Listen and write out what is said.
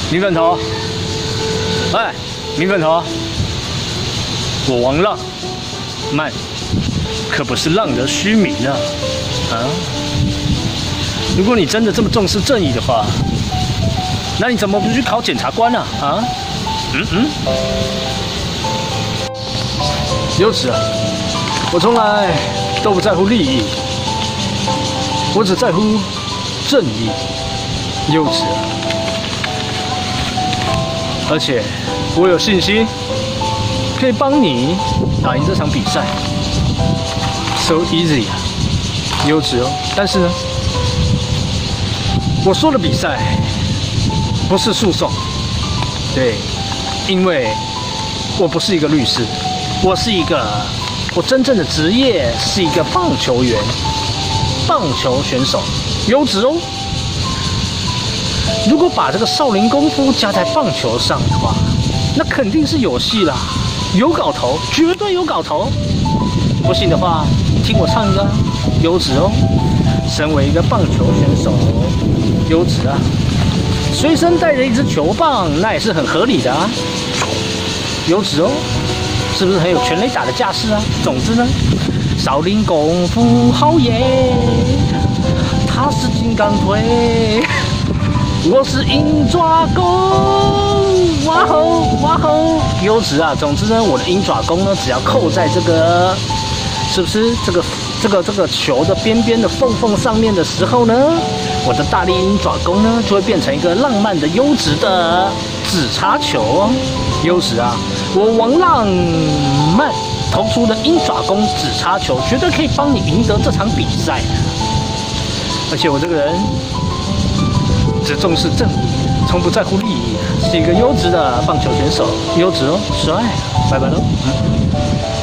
米粉头，哎，米粉头，我王浪慢，可不是浪得虚名啊！啊，如果你真的这么重视正义的话，那你怎么不去考检察官呢？啊？优子啊，我从来都不在乎利益，我只在乎正义。优子啊，而且我有信心可以帮你打赢这场比赛。So easy 啊，优子哦。但是呢，我说的比赛不是诉讼，对，因为我不是一个律师，我真正的职业是一个棒球员、棒球选手，优质哦。如果把这个少林功夫加在棒球上的话，那肯定是有戏啦，有搞头，绝对有搞头。不信的话，听我唱歌，优质哦。身为一个棒球选手，优质啊，随身带着一支球棒，那也是很合理的啊。优质哦，是不是很有全垒打的架势啊？总之呢，少林功夫好耶，他是金刚腿。我是鹰爪功，哇吼哇吼，优质啊！总之呢，我的鹰爪功呢，只要扣在这个，是不是这个球的边边的缝缝上面的时候呢，我的大力鹰爪功呢，就会变成一个浪漫的优质的指叉球哦。优质啊，我王浪漫投出的鹰爪功指叉球，绝对可以帮你赢得这场比赛。而且我这个人只重视正义，从不在乎利益，是一个优质的棒球选手，优质哦，帅，拜拜喽。